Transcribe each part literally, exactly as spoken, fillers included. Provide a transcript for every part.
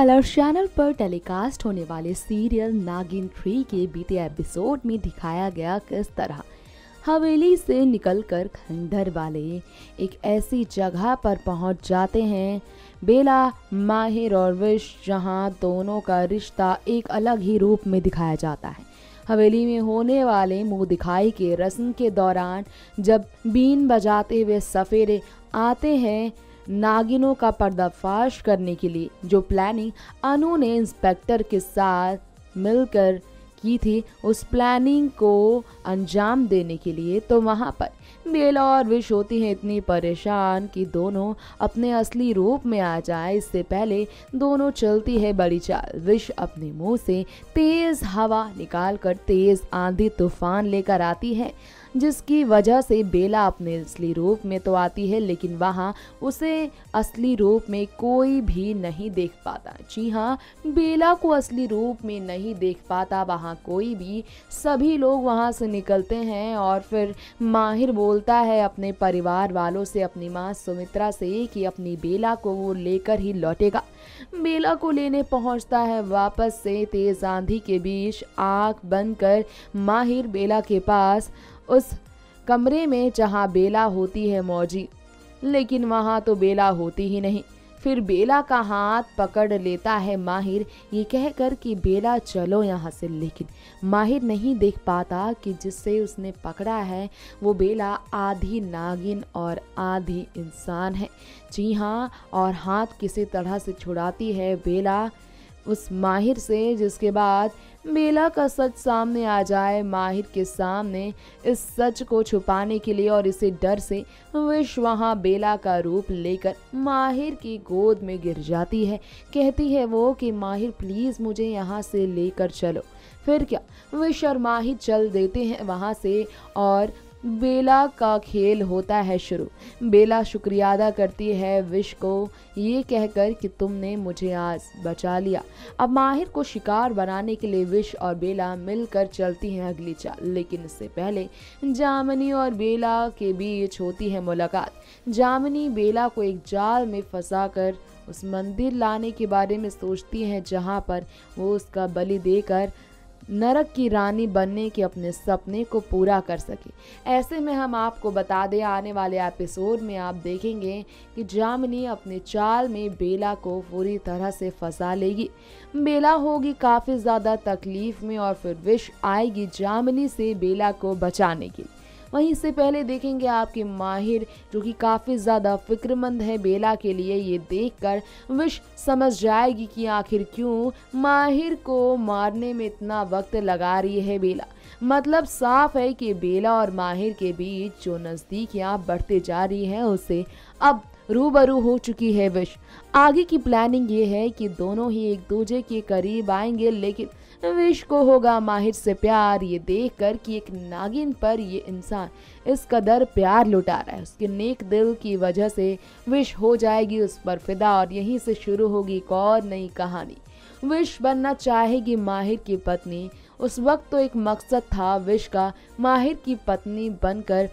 Colors channel पर telecast होने वाले सीरियल नागिन थ्री के बीते एपिसोड में दिखाया गया किस तरह हवेली से निकलकर खंडहर वाले एक ऐसी जगह पर पहुंच जाते हैं बेला, माहिर और विश, जहां दोनों का रिश्ता एक अलग ही रूप में दिखाया जाता है। हवेली में होने वाले मुंह दिखाई के रस्म के दौरान जब बीन बजाते हुए सफेरे आते हैं नागिनों का पर्दाफाश करने के लिए, जो प्लानिंग अनु ने इंस्पेक्टर के साथ मिलकर की थी, उस प्लानिंग को अंजाम देने के लिए, तो वहां पर बेला और विश होती हैं इतनी परेशान कि दोनों अपने असली रूप में आ जाए इससे पहले दोनों चलती है बड़ी चाल। विश अपने मुंह से तेज हवा निकालकर तेज आंधी तूफान लेकर आती है, जिसकी वजह से बेला अपने असली रूप में तो आती है लेकिन वहां उसे असली रूप में कोई भी नहीं देख पाता। जी हाँ, बेला को असली रूप में नहीं देख पाता वहां कोई भी। सभी लोग वहां से निकलते हैं और फिर माहिर बोलता है अपने परिवार वालों से, अपनी माँ सुमित्रा से, कि अपनी बेला को वो लेकर ही लौटेगा। बेला को लेने पहुंचता है वापस से तेज आंधी के बीच। आंख बंद कर माहिर बेला के पास उस कमरे में जहां बेला होती है मौजी, लेकिन वहां तो बेला होती ही नहीं। फिर बेला का हाथ पकड़ लेता है माहिर, ये कहकर कि बेला चलो यहाँ से, लेकिन माहिर नहीं देख पाता कि जिससे उसने पकड़ा है वो बेला आधी नागिन और आधी इंसान है। जी हाँ, और हाथ किसी तरह से छुड़ाती है बेला उस माहिर से, जिसके बाद बेला का सच सामने आ जाए माहिर के सामने। इस सच को छुपाने के लिए और इसे डर से विश वहाँ बेला का रूप लेकर माहिर की गोद में गिर जाती है। कहती है वो कि माहिर प्लीज़ मुझे यहाँ से लेकर चलो। फिर क्या, विश और माहिर चल देते हैं वहाँ से और बेला का खेल होता है शुरू। बेला शुक्रिया अदा करती है विश को, ये कहकर कि तुमने मुझे आज बचा लिया। अब माहिर को शिकार बनाने के लिए विश और बेला मिलकर चलती हैं अगली चाल, लेकिन इससे पहले जामिनी और बेला के बीच होती है मुलाकात। जामिनी बेला को एक जाल में फंसाकर उस मंदिर लाने के बारे में सोचती है जहां पर वो उसका बलि देकर नरक की रानी बनने के अपने सपने को पूरा कर सके। ऐसे में हम आपको बता दें, आने वाले एपिसोड में आप देखेंगे कि जामिनी अपने चाल में बेला को पूरी तरह से फंसा लेगी। बेला होगी काफ़ी ज़्यादा तकलीफ में और फिर विश आएगी जामिनी से बेला को बचाने के लिए। वहीं इससे पहले देखेंगे आपके माहिर, जो कि काफ़ी ज़्यादा फिक्रमंद है बेला के लिए। ये देखकर विश समझ जाएगी कि आखिर क्यों माहिर को मारने में इतना वक्त लगा रही है बेला। मतलब साफ है कि बेला और माहिर के बीच जो नज़दीकियाँ बढ़ते जा रही हैं उससे अब रूबरू हो चुकी है विश। आगे की प्लानिंग ये है कि दोनों ही एक दूसरे के करीब आएंगे, लेकिन विश को होगा माहिर से प्यार। ये देखकर कि एक नागिन पर ये इंसान इस कदर प्यार लुटा रहा है, उसके नेक दिल की वजह से विश हो जाएगी उस पर फिदा और यहीं से शुरू होगी एक और नई कहानी। विश बनना चाहेगी माहिर की पत्नी। उस वक्त तो एक मकसद था विश का माहिर की पत्नी बनकर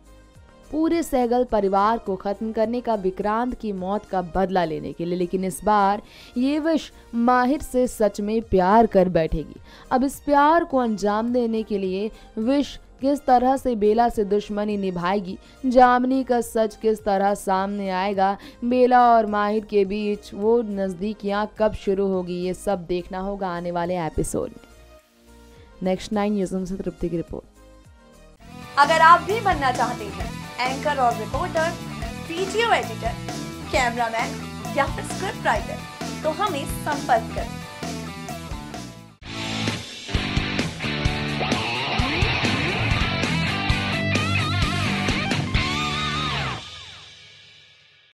पूरे सहगल परिवार को खत्म करने का, विक्रांत की मौत का बदला लेने के लिए, लेकिन इस बार ये विश माहिर से सच में प्यार कर बैठेगी। अब इस प्यार को अंजाम देने के लिए विश किस तरह से बेला से दुश्मनी निभाएगी, जामिनी का सच किस तरह सामने आएगा, बेला और माहिर के बीच वो नज़दीकियाँ कब शुरू होगी, ये सब देखना होगा आने वाले एपिसोड में। नेक्स्ट नाइन न्यूज़ से तृप्ति की रिपोर्ट। अगर आप भी बनना चाहते हैं एंकर और रिपोर्टर, वीडियो एडिटर, कैमरामैन या फिर स्क्रिप्ट राइटर, तो हमें संपर्क करें।